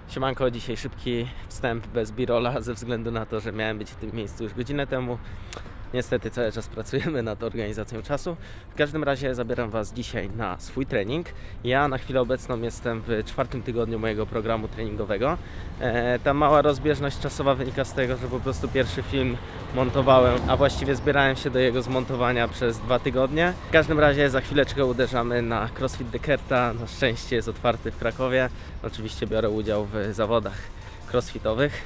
Siemanko, dzisiaj szybki wstęp bez b-rolla ze względu na to, że miałem być w tym miejscu już godzinę temu. Niestety cały czas pracujemy nad organizacją czasu. W każdym razie zabieram Was dzisiaj na swój trening. Ja na chwilę obecną jestem w 4. tygodniu mojego programu treningowego. Ta mała rozbieżność czasowa wynika z tego, że po prostu pierwszy film montowałem, a właściwie zbierałem się do jego zmontowania przez 2 tygodnie. W każdym razie za chwileczkę uderzamy na CrossFit Dekerta. Na szczęście jest otwarty w Krakowie. Oczywiście biorę udział w zawodach crossfitowych.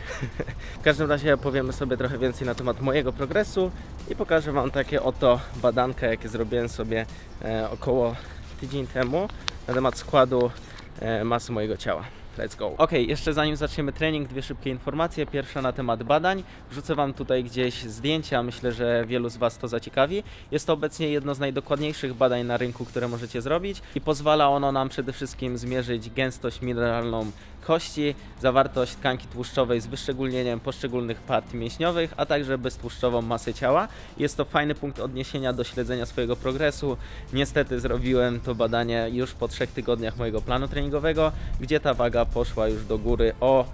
W każdym razie powiemy sobie trochę więcej na temat mojego progresu i pokażę Wam takie oto badanka, jakie zrobiłem sobie około tydzień temu na temat składu masy mojego ciała. Let's go. Ok, jeszcze zanim zaczniemy trening, dwie szybkie informacje. Pierwsza na temat badań. Wrzucę Wam tutaj gdzieś zdjęcia, myślę, że wielu z Was to zaciekawi. Jest to obecnie jedno z najdokładniejszych badań na rynku, które możecie zrobić i pozwala ono nam przede wszystkim zmierzyć gęstość mineralną kości, zawartość tkanki tłuszczowej z wyszczególnieniem poszczególnych partii mięśniowych, a także beztłuszczową masę ciała. Jest to fajny punkt odniesienia do śledzenia swojego progresu. Niestety zrobiłem to badanie już po 3 tygodniach mojego planu treningowego, gdzie ta waga poszła już do góry o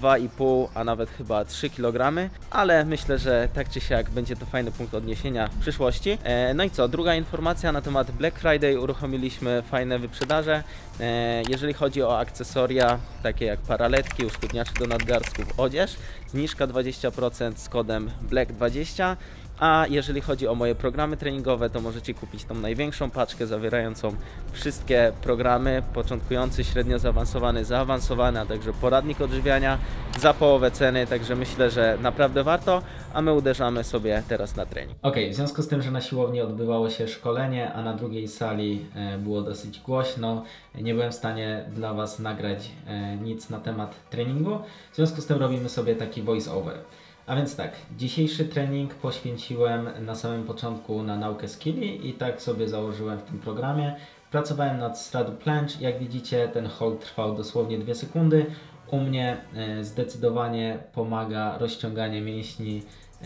2,5, a nawet chyba 3 kg, ale myślę, że tak czy siak będzie to fajny punkt odniesienia w przyszłości. No i co, druga informacja na temat Black Friday. Uruchomiliśmy fajne wyprzedaże. Jeżeli chodzi o akcesoria takie jak paraletki, usztywniacze do nadgarstków, odzież, zniżka 20% z kodem BLACK20. A jeżeli chodzi o moje programy treningowe, to możecie kupić tą największą paczkę zawierającą wszystkie programy, początkujący, średnio zaawansowany, zaawansowany, a także poradnik odżywiania za połowę ceny, także myślę, że naprawdę warto, a my uderzamy sobie teraz na trening. Ok, w związku z tym, że na siłowni odbywało się szkolenie, a na drugiej sali było dosyć głośno, nie byłem w stanie dla Was nagrać nic na temat treningu, w związku z tym robimy sobie taki voice over. A więc tak, dzisiejszy trening poświęciłem na samym początku na naukę skilli i tak sobie założyłem w tym programie. Pracowałem nad straddle planche, jak widzicie ten hold trwał dosłownie 2 sekundy. U mnie zdecydowanie pomaga rozciąganie mięśni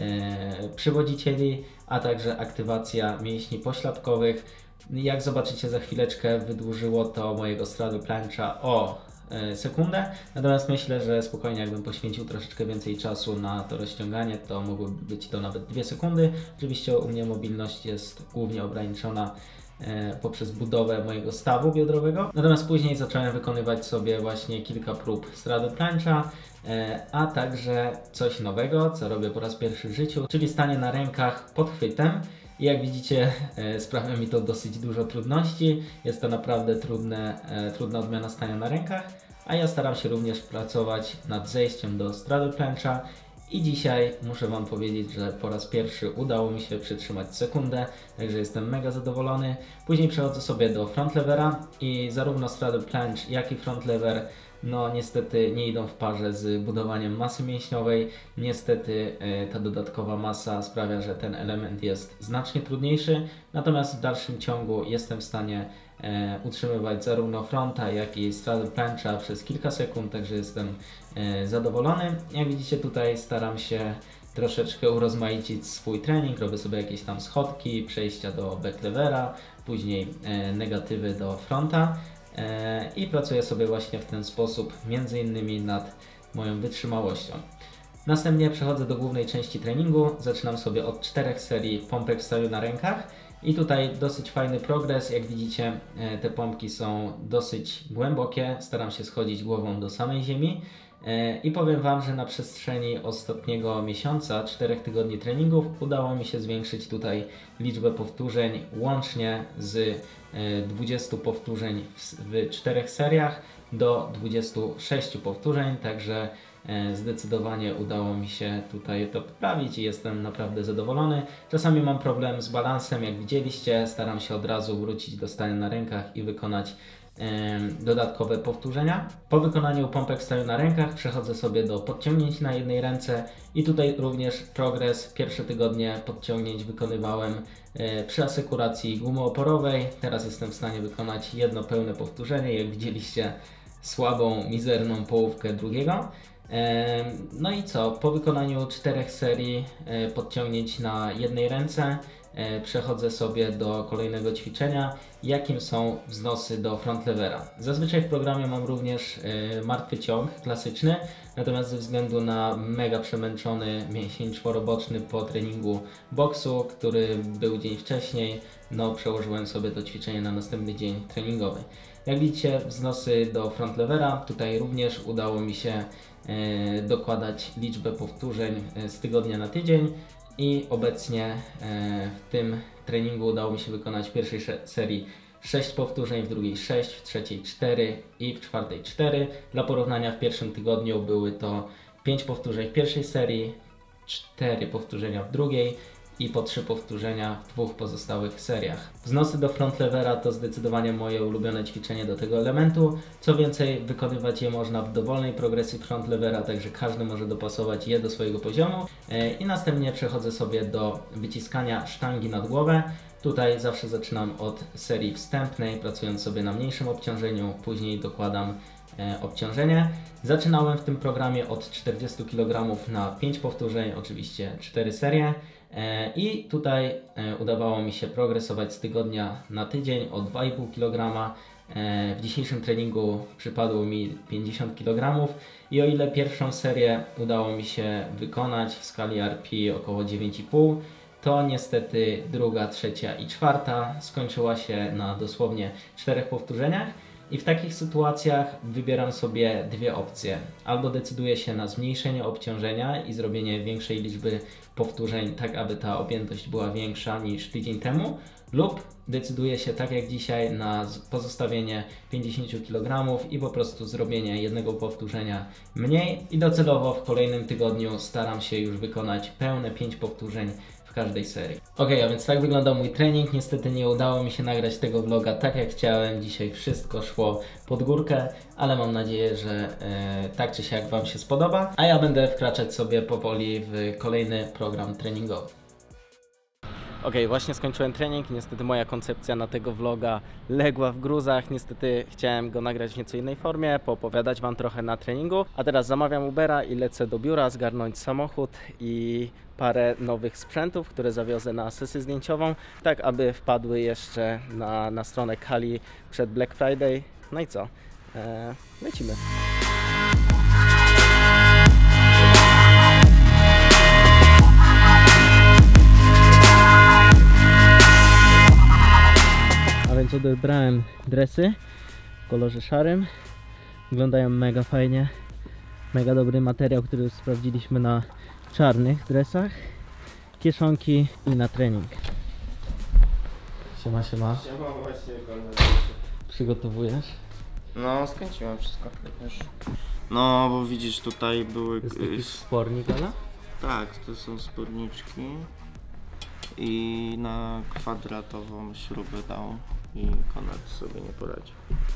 przywodzicieli, a także aktywacja mięśni pośladkowych. Jak zobaczycie za chwileczkę, wydłużyło to mojego straddle plancha o sekundę, natomiast myślę, że spokojnie jakbym poświęcił troszeczkę więcej czasu na to rozciąganie, to mogłyby być to nawet 2 sekundy. Oczywiście u mnie mobilność jest głównie ograniczona poprzez budowę mojego stawu biodrowego, natomiast później zacząłem wykonywać sobie właśnie kilka prób straddle plancha, a także coś nowego, co robię po raz pierwszy w życiu, czyli stanie na rękach pod chwytem. I jak widzicie, sprawia mi to dosyć dużo trudności. Jest to naprawdę trudna odmiana stania na rękach, a ja staram się również pracować nad zejściem do straddle plancha. I dzisiaj muszę Wam powiedzieć, że po raz pierwszy udało mi się przytrzymać sekundę, także jestem mega zadowolony. Później przechodzę sobie do front levera i zarówno straddle planche, jak i front lever no niestety nie idą w parze z budowaniem masy mięśniowej. Niestety ta dodatkowa masa sprawia, że ten element jest znacznie trudniejszy, natomiast w dalszym ciągu jestem w stanie utrzymywać zarówno fronta, jak i straddle plancha przez kilka sekund, także jestem zadowolony. Jak widzicie, tutaj staram się troszeczkę urozmaicić swój trening, robię sobie jakieś tam schodki, przejścia do back levera, później negatywy do fronta. I pracuję sobie właśnie w ten sposób, między innymi nad moją wytrzymałością. Następnie przechodzę do głównej części treningu. Zaczynam sobie od 4 serii pompek w staniu na rękach i tutaj dosyć fajny progres. Jak widzicie, te pompki są dosyć głębokie, staram się schodzić głową do samej ziemi. I powiem Wam, że na przestrzeni ostatniego miesiąca, 4 tygodni treningów, udało mi się zwiększyć tutaj liczbę powtórzeń łącznie z 20 powtórzeń w 4 seriach do 26 powtórzeń, także zdecydowanie udało mi się tutaj to poprawić i jestem naprawdę zadowolony. Czasami mam problem z balansem, jak widzieliście, staram się od razu wrócić do stania na rękach i wykonać dodatkowe powtórzenia. Po wykonaniu pompek w staniu na rękach przechodzę sobie do podciągnięć na jednej ręce i tutaj również progres. Pierwsze tygodnie podciągnięć wykonywałem przy asekuracji gumy oporowej. Teraz jestem w stanie wykonać jedno pełne powtórzenie, jak widzieliście słabą, mizerną połówkę drugiego. No i co? Po wykonaniu 4 serii podciągnięć na jednej ręce przechodzę sobie do kolejnego ćwiczenia, jakim są wznosy do front levera. Zazwyczaj w programie mam również martwy ciąg klasyczny, natomiast ze względu na mega przemęczony mięsień czworoboczny po treningu boksu, który był dzień wcześniej, no przełożyłem sobie to ćwiczenie na następny dzień treningowy. Jak widzicie, wznosy do front levera, tutaj również udało mi się dokładać liczbę powtórzeń z tygodnia na tydzień i obecnie w tym treningu udało mi się wykonać w pierwszej serii 6 powtórzeń, w drugiej 6, w trzeciej 4 i w czwartej 4. Dla porównania w pierwszym tygodniu były to 5 powtórzeń w pierwszej serii, 4 powtórzenia w drugiej i po 3 powtórzenia w 2 pozostałych seriach. Wznosy do front levera to zdecydowanie moje ulubione ćwiczenie do tego elementu. Co więcej, wykonywać je można w dowolnej progresji front levera, także każdy może dopasować je do swojego poziomu. I następnie przechodzę sobie do wyciskania sztangi nad głowę. Tutaj zawsze zaczynam od serii wstępnej, pracując sobie na mniejszym obciążeniu, później dokładam obciążenie. Zaczynałem w tym programie od 40 kg na 5 powtórzeń, oczywiście 4 serie. I tutaj udawało mi się progresować z tygodnia na tydzień o 2,5 kg. W dzisiejszym treningu przypadło mi 50 kg i o ile pierwszą serię udało mi się wykonać w skali RP około 9,5, to niestety druga, trzecia i czwarta skończyła się na dosłownie 4 powtórzeniach. I w takich sytuacjach wybieram sobie dwie opcje. Albo decyduję się na zmniejszenie obciążenia i zrobienie większej liczby powtórzeń, tak aby ta objętość była większa niż tydzień temu, lub decyduję się, tak jak dzisiaj, na pozostawienie 50 kg i po prostu zrobienie jednego powtórzenia mniej i docelowo w kolejnym tygodniu staram się już wykonać pełne 5 powtórzeń w każdej serii. Ok, a więc tak wyglądał mój trening. Niestety nie udało mi się nagrać tego vloga tak jak chciałem. Dzisiaj wszystko szło pod górkę, ale mam nadzieję, że tak czy siak Wam się spodoba, a ja będę wkraczać sobie powoli w kolejny program treningowy. Ok, właśnie skończyłem trening. Niestety moja koncepcja na tego vloga legła w gruzach. Niestety chciałem go nagrać w nieco innej formie, poopowiadać Wam trochę na treningu. A teraz zamawiam Ubera i lecę do biura zgarnąć samochód i parę nowych sprzętów, które zawiozę na sesję zdjęciową, tak aby wpadły jeszcze na stronę Kali przed Black Friday. No i co? Lecimy. A więc odebrałem dresy w kolorze szarym. Wyglądają mega fajnie. Mega dobry materiał, który już sprawdziliśmy na czarnych dresach. Kieszonki i na trening. Siema, siema. Siema, właśnie Przygotowujesz? No, skręciłem wszystko już. No, bo widzisz, tutaj były... To jest taki spornik, ale? Tak, to są sporniczki. I na kwadratową śrubę dał i Konrad sobie nie poradził.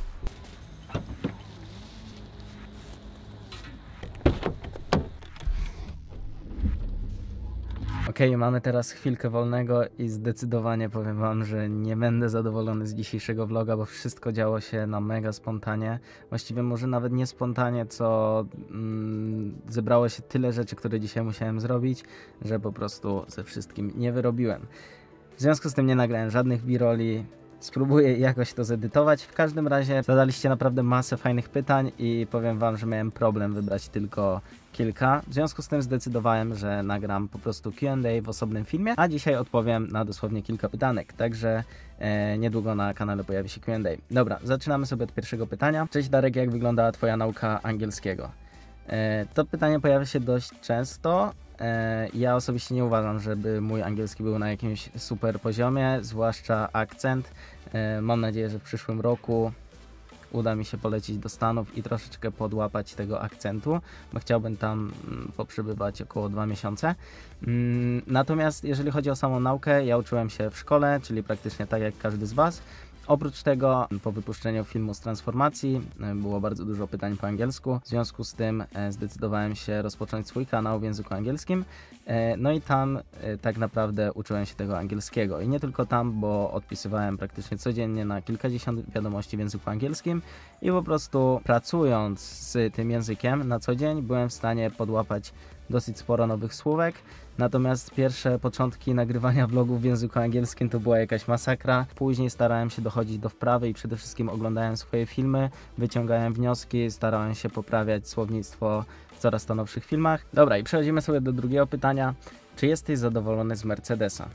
Ok, mamy teraz chwilkę wolnego i zdecydowanie powiem Wam, że nie będę zadowolony z dzisiejszego vloga, bo wszystko działo się na mega spontanie. Właściwie może nawet nie spontanie, co zebrało się tyle rzeczy, które dzisiaj musiałem zrobić, że po prostu ze wszystkim nie wyrobiłem. W związku z tym nie nagrałem żadnych b-rolli. Spróbuję jakoś to zedytować. W każdym razie zadaliście naprawdę masę fajnych pytań i powiem Wam, że miałem problem wybrać tylko kilka. W związku z tym zdecydowałem, że nagram po prostu Q&A w osobnym filmie, a dzisiaj odpowiem na dosłownie kilka pytanek. Także niedługo na kanale pojawi się Q&A. Dobra, zaczynamy sobie od pierwszego pytania. Cześć Darek, jak wygląda Twoja nauka angielskiego? To pytanie pojawia się dość często. Ja osobiście nie uważam, żeby mój angielski był na jakimś super poziomie, zwłaszcza akcent. Mam nadzieję, że w przyszłym roku uda mi się polecieć do Stanów i troszeczkę podłapać tego akcentu, bo chciałbym tam poprzebywać około 2 miesiące. Natomiast jeżeli chodzi o samą naukę, ja uczyłem się w szkole, czyli praktycznie tak jak każdy z Was. Oprócz tego, po wypuszczeniu filmu z transformacji było bardzo dużo pytań po angielsku, w związku z tym zdecydowałem się rozpocząć swój kanał w języku angielskim, no i tam tak naprawdę uczyłem się tego angielskiego i nie tylko tam, bo odpisywałem praktycznie codziennie na kilkadziesiąt wiadomości w języku angielskim i po prostu pracując z tym językiem na co dzień byłem w stanie podłapać dosyć sporo nowych słówek. Natomiast pierwsze początki nagrywania vlogów w języku angielskim to była jakaś masakra. Później starałem się dochodzić do wprawy i przede wszystkim oglądałem swoje filmy, wyciągałem wnioski, starałem się poprawiać słownictwo w coraz to nowszych filmach. Dobra, i przechodzimy sobie do drugiego pytania. Czy jesteś zadowolony z Mercedesa?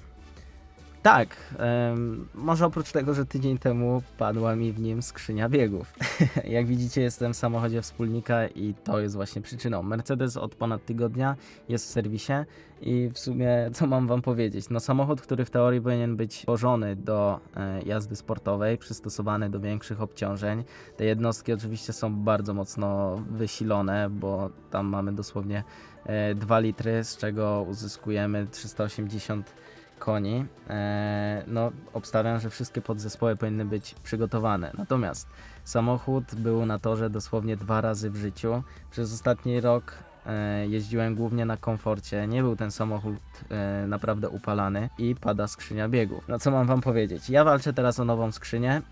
Tak, może oprócz tego, że tydzień temu padła mi w nim skrzynia biegów. Jak widzicie, jestem w samochodzie wspólnika i to jest właśnie przyczyną. Mercedes od ponad tygodnia jest w serwisie i w sumie co mam wam powiedzieć? No samochód, który w teorii powinien być stworzony do jazdy sportowej, przystosowany do większych obciążeń. Te jednostki oczywiście są bardzo mocno wysilone, bo tam mamy dosłownie 2 litry, z czego uzyskujemy 380 koni. No, obstawiam, że wszystkie podzespoły powinny być przygotowane. Natomiast samochód był na torze dosłownie 2 razy w życiu. Przez ostatni rok jeździłem głównie na komforcie. Nie był ten samochód naprawdę upalany i pada skrzynia biegów. No co mam wam powiedzieć? Ja walczę teraz o nową skrzynię.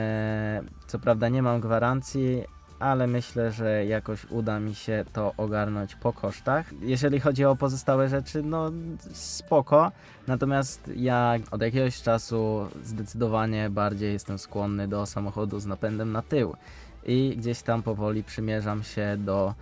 Co prawda nie mam gwarancji, ale myślę, że jakoś uda mi się to ogarnąć po kosztach. Jeżeli chodzi o pozostałe rzeczy, no spoko. Natomiast ja od jakiegoś czasu zdecydowanie bardziej jestem skłonny do samochodu z napędem na tył. I gdzieś tam powoli przymierzam się do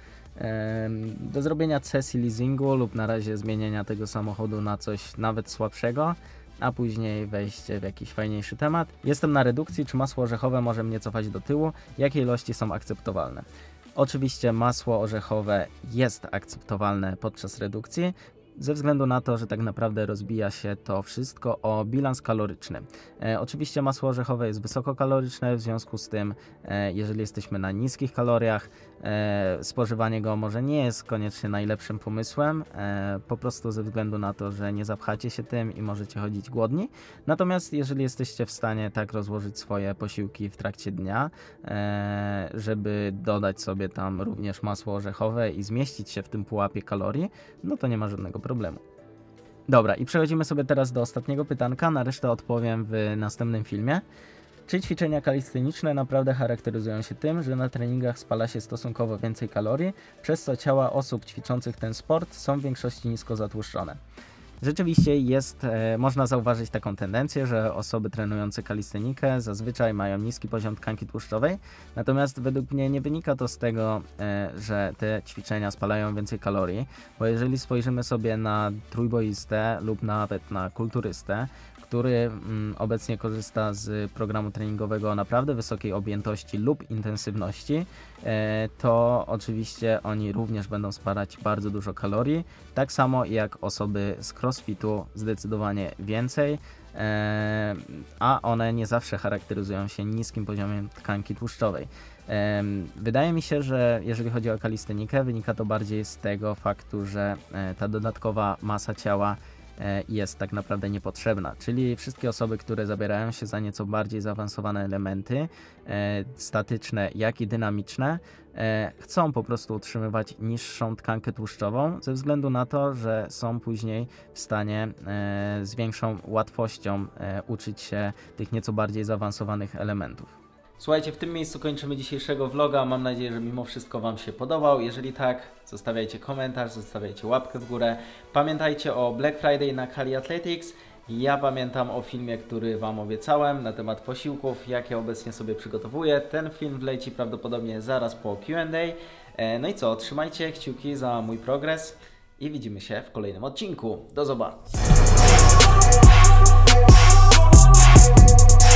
zrobienia sesji leasingu lub na razie zmienienia tego samochodu na coś nawet słabszego, a później wejście w jakiś fajniejszy temat. Jestem na redukcji, czy masło orzechowe może mnie cofać do tyłu? Jakie ilości są akceptowalne? Oczywiście masło orzechowe jest akceptowalne podczas redukcji, ze względu na to, że tak naprawdę rozbija się to wszystko o bilans kaloryczny. Oczywiście masło orzechowe jest wysokokaloryczne, w związku z tym, jeżeli jesteśmy na niskich kaloriach, spożywanie go może nie jest koniecznie najlepszym pomysłem, po prostu ze względu na to, że nie zapchacie się tym i możecie chodzić głodni. Natomiast jeżeli jesteście w stanie tak rozłożyć swoje posiłki w trakcie dnia, żeby dodać sobie tam również masło orzechowe i zmieścić się w tym pułapie kalorii, no to nie ma żadnego problemu. Dobra, i przechodzimy sobie teraz do ostatniego pytanka, na resztę odpowiem w następnym filmie. Czy ćwiczenia kalisteniczne naprawdę charakteryzują się tym, że na treningach spala się stosunkowo więcej kalorii, przez co ciała osób ćwiczących ten sport są w większości nisko zatłuszczone? Rzeczywiście można zauważyć taką tendencję, że osoby trenujące kalistenikę zazwyczaj mają niski poziom tkanki tłuszczowej, natomiast według mnie nie wynika to z tego, że te ćwiczenia spalają więcej kalorii, bo jeżeli spojrzymy sobie na trójboistę lub nawet na kulturystę, który obecnie korzysta z programu treningowego o naprawdę wysokiej objętości lub intensywności, to oczywiście oni również będą spalać bardzo dużo kalorii, tak samo jak osoby z crossfitu zdecydowanie więcej, a one nie zawsze charakteryzują się niskim poziomem tkanki tłuszczowej. Wydaje mi się, że jeżeli chodzi o kalistenikę, wynika to bardziej z tego faktu, że ta dodatkowa masa ciała jest tak naprawdę niepotrzebna, czyli wszystkie osoby, które zabierają się za nieco bardziej zaawansowane elementy statyczne, jak i dynamiczne, chcą po prostu utrzymywać niższą tkankę tłuszczową ze względu na to, że są później w stanie z większą łatwością uczyć się tych nieco bardziej zaawansowanych elementów. Słuchajcie, w tym miejscu kończymy dzisiejszego vloga. Mam nadzieję, że mimo wszystko Wam się podobał. Jeżeli tak, zostawiajcie komentarz, zostawiajcie łapkę w górę. Pamiętajcie o Black Friday na Kali Athletics. Ja pamiętam o filmie, który Wam obiecałem na temat posiłków, jakie obecnie sobie przygotowuję. Ten film wleci prawdopodobnie zaraz po Q&A. No i co, trzymajcie kciuki za mój progres i widzimy się w kolejnym odcinku. Do zobaczenia.